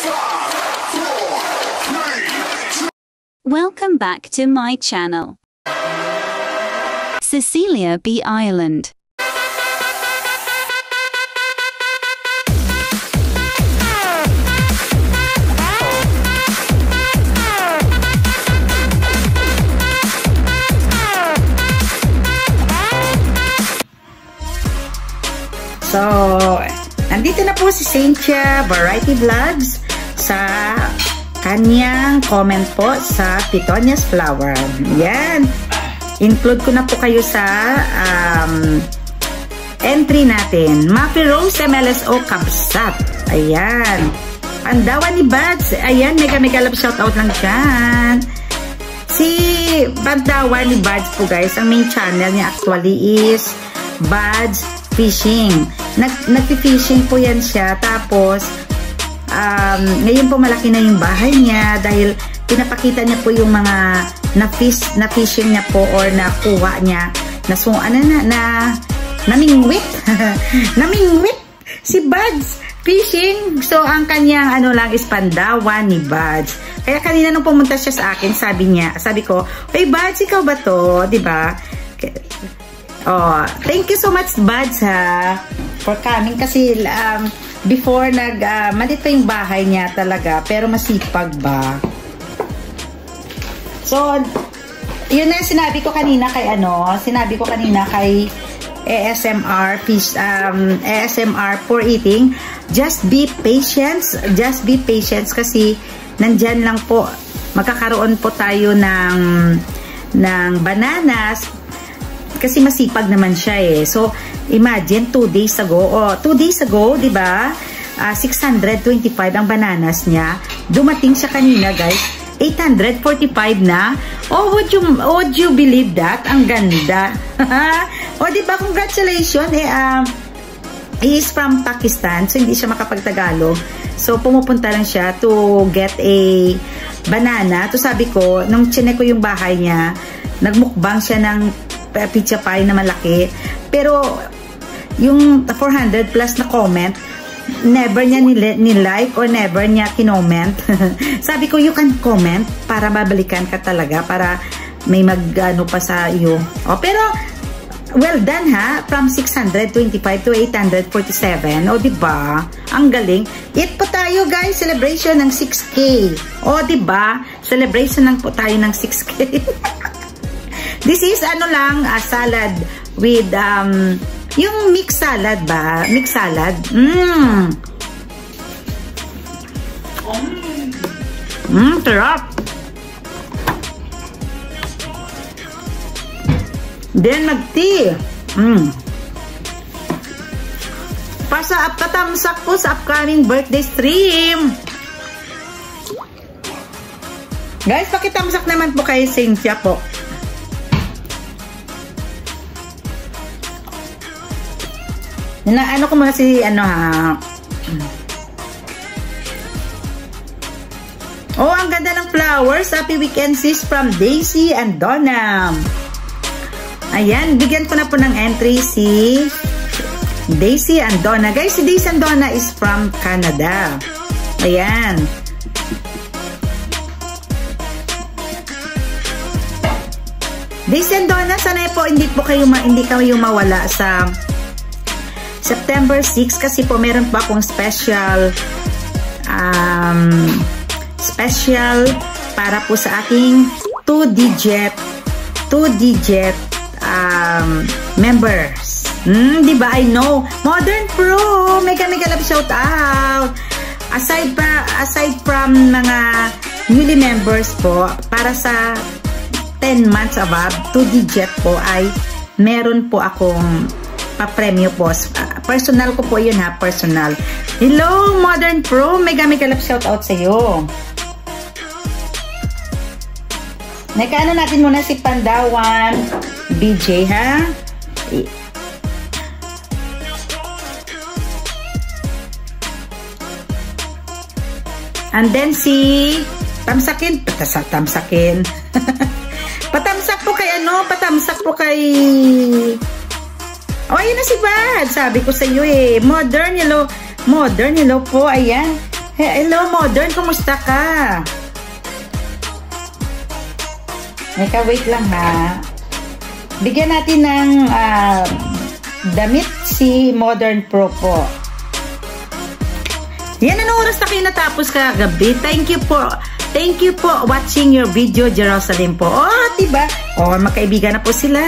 Welcome back to my channel, Cecilia B. Ireland. So, nandito na po si Cynthia Variety Vlogs sa kanyang comment po sa Petunias Flower. Yan. Include ko na po kayo sa entry natin. Mappy Rose MLSO Kabsat. Ayan. Pandawan ni Buds. Ayan, mega love shoutout lang dyan. Si Pandawan ni Buds po guys, ang main channel niya actually is Buds Fishing. Nag-fishing po yan siya. Tapos, ngayon po malaki na yung bahay niya dahil pinapakita niya po yung mga na-fishing niya po or nakuha niya namingwit namingwit si Buds Fishing. So ang kanyang ano lang is Pandawan ni Buds. Kaya kanina nung pumunta siya sa akin, sabi ko, "Hey Buds, ikaw ba to?" 'Di ba? Oh, thank you so much Buds ha for coming kasi before malit pa yung bahay niya talaga pero masipag ba. So yun na sinabi ko kanina kay ASMR ASMR for eating. Just be patient kasi nandyan lang po magkakaroon po tayo ng bananas kasi masipag naman siya eh. So imagine 2 days ago, 'di ba? 625 ang bananas niya. Dumating siya kanina, guys. 845 na. Oh, would you believe that? Ang ganda. Oh, 'di ba? Congratulations. He is from Pakistan, so hindi siya makapagtagalog. So pumupunta lang siya to get a banana. To sabi ko, nung chinek ko yung bahay niya, nagmukbang siya ng pizza pie na malaki. Pero yung 400 plus na comment, never niya ni-like or never niya kinoment. Sabi ko, you can comment para babalikan ka talaga, para may mag-ano pa sa iyo. Oh, pero well done ha, from 625 to 847. O, diba? Ang galing. Eat po tayo guys, celebration ng 6K. O, diba? Celebration lang po tayo ng 6K. This is ano lang, a salad with yung mixed salad ba? Mixed salad. Sarap. Then mag-tea. Patamsak po sa upcoming birthday stream. Guys, pakitamsak naman po kay Cynthia po. Ano ko muna si Oh, ang ganda ng flowers. Happy weekend sis from Daisy and Donna. Ayan, bigyan ko na po ng entry si Daisy and Donna. Guys, si Daisy and Donna is from Canada. Ayan. Daisy and Donna, sana po hindi kayo mawala sa September 6 kasi po meron pa akong special para po sa aking 2-digit members. Diba? I know. Modern Pro, mega love shout out. Aside from mga newly members po, para sa 10 months above, 2-digit po ay meron po akong pa-premyo po. Personal ko po yun ha, personal. Hello, Modern Pro. Mega love shout out sa iyo. Nakaano natin muna si Pandawan BJ ha. And then si Tamsakin. Patamsak po kay patamsak po kay oh, ayun na si Bad. Sabi ko sa iyo eh. Modern hello po. Ayan. Hello, Modern. Kumusta ka? Wait lang ha. Bigyan natin ng damit si Modern Pro po. Yan, anong oras na kayo natapos kagabi? Thank you po. Thank you po watching your video, Jerusalem po. Oh, diba? Oh, magkaibigan na po sila.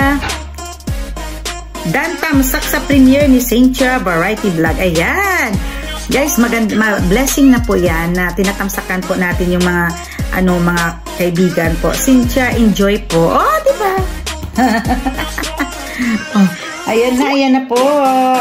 Dan tamsak sa premiere ni Cynthia Variety Vlog. Ayan. Guys, blessing na po yan na tinatamsakan po natin yung mga mga kaibigan po. Cynthia, enjoy po. Oh, diba? Oh, ayan na po.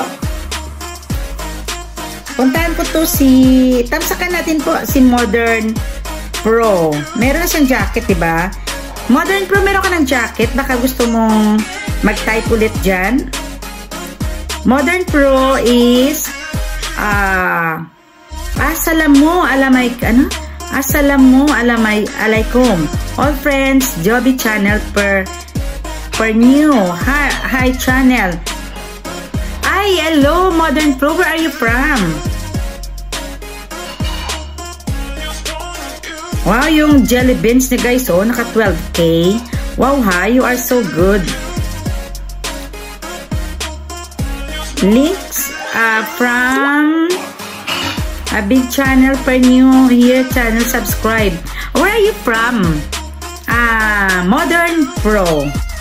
Puntahan ko to tamsakan natin po si Modern Pro. Meron na siyang jacket, diba? Modern Pro, meron ka ng jacket. Baka gusto mong mag-type ulit dyan. Modern Pro is Assalamu alaikum. All friends, Joby channel per new. Hi channel. Ay, hello, Modern Pro. Where are you from? Wow, yung jelly beans niya guys, oh, naka 12K. Wow, hi, you are so good. Links from a big channel for new here channel, subscribe. Where are you from? Modern Pro.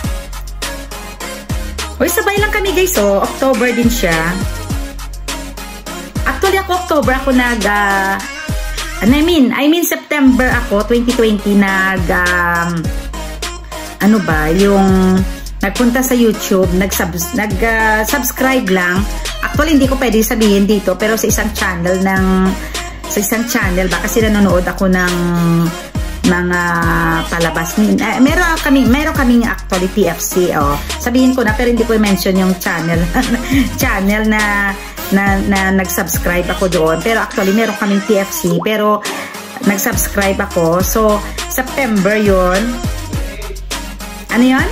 Uy, sabay lang kami guys, oh. October din siya. Actually ako October ako I mean September ako 2020 yung nagpunta sa YouTube, nag-subscribe lang. Actually hindi ko pwede sabihin dito, pero sa isang channel ba kasi nanonood ako ng mga palabas. Meron kaming actually TFC, oh. Sabihin ko na pero hindi ko i-mention yung channel na nag-subscribe ako doon. Pero actually meron kaming TFC pero nag-subscribe ako. So September yun. Ano yun?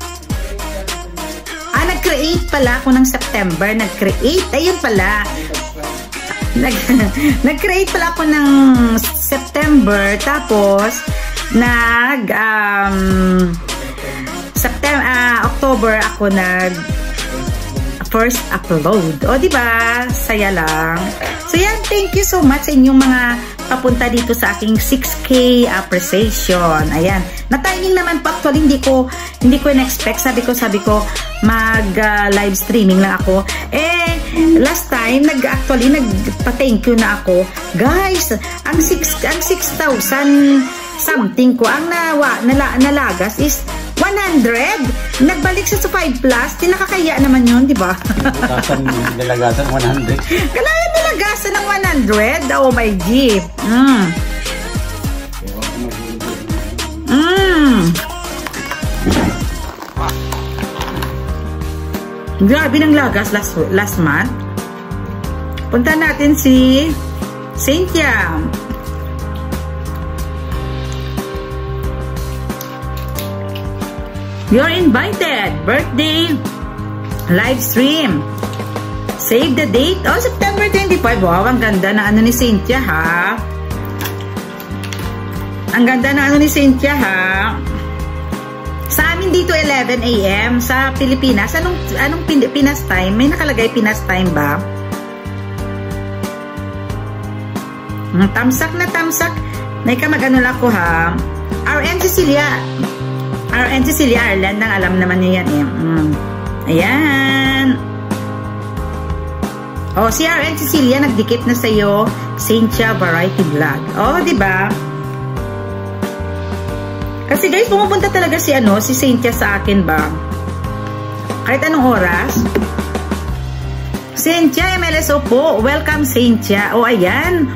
Nag-create pala ako ng September. Ayun pala. Nag-create pala ako ng September, tapos October ako first upload. O, diba? Saya lang. So, yan. Thank you so much sa inyong mga papunta dito sa aking 6K appreciation. Ayan. Na-timing naman po. Actually, hindi ko in-expect. Sabi ko, mag-live streaming lang ako. Last time, nagpa-thank you na ako. Guys, ang 6,000 something ko, ang nalagas is 100. Nagbalik siya sa 5 plus. Tinakakaya naman yun, di ba? Nilagasan 100. Kailangan nilagasan ng 100. Oh my G. Grabe ng lagas last month. Punta natin si Cynthia. You're invited. Birthday live stream. Save the date. Oh, September 25. Wow, ang ganda na ni Cynthia, ha? Ang ganda na ni Cynthia, ha? Sa amin dito 11 AM sa Pilipinas. Anong Pinas time? May nakalagay Pinas time ba? Tamsak na tamsak. May kamag-ano lang ko, ha? RN Cecilia Ireland, nang alam naman niya yan, eh. Ayan. Oh, si RN Cecilia nagdikit na sa'yo, Cynthia Variety Vlog. Oh, diba? Kasi guys, pumupunta talaga si Cynthia sa akin ba? Kahit anong oras. Cynthia, MLSO po. Welcome, Cynthia. Oh, ayan.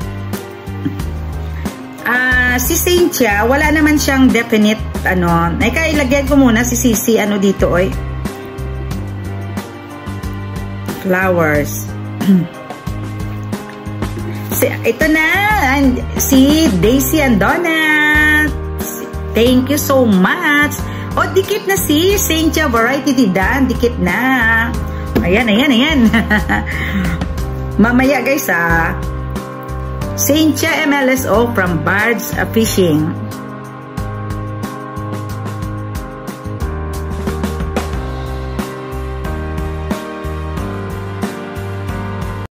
Si Cynthia, wala naman siyang definite, ilagyan ko muna si Sisi, dito, oy. Flowers. Ito na, si Daisy and Donut. Thank you so much. O, dikit na si Cynthia Variety Didan. Dikit na. Ayan. Mamaya guys, Saint Chia MLSO from Bards Fishing.